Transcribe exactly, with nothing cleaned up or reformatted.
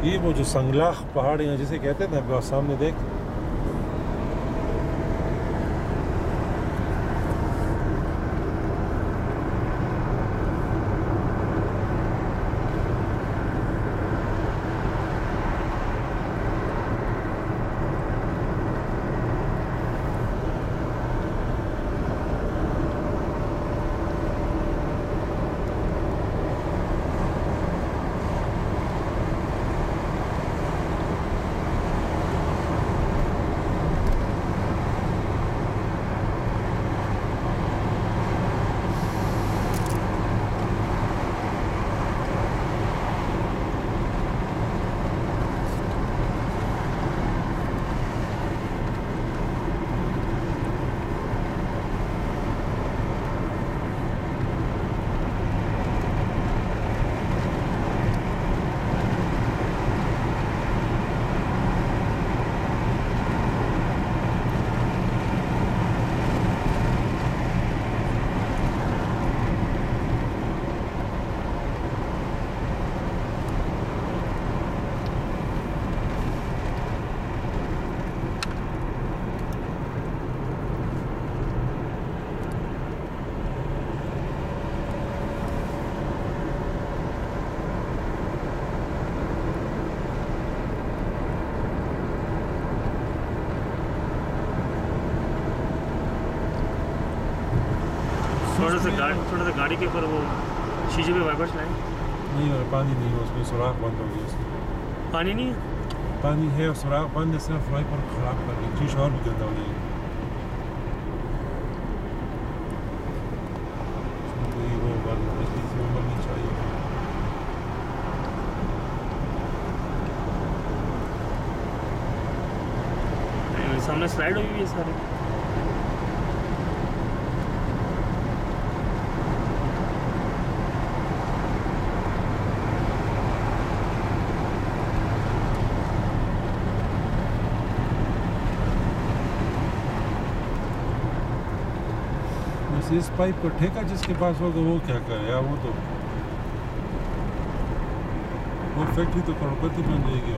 ये वो जो संगलाख पहाड़ियाँ जिसे कहते हैं ना, सामने देख। थोड़ा सा गाड़ी थोड़ा सा गाड़ी के ऊपर वो शीशे पे वाइपर्स लाए। नहीं यार, पानी नहीं है उसमें, सुराख बंद हो गया उसमें। पानी नहीं है? पानी है और सुराख बंद है, सिर्फ वाइपर खराब कर गई, शीशा और भी गंदा हो जाएगा। कोई वो बिजली से वो बननी चाहिए। सामने स्लाइड हुई हुई है सारी। इस पाइप का ठेका जिसके पास होगा वो क्या करे यार, वो तो वो फैक्ट्री तो करोड़पति बन जाएगी।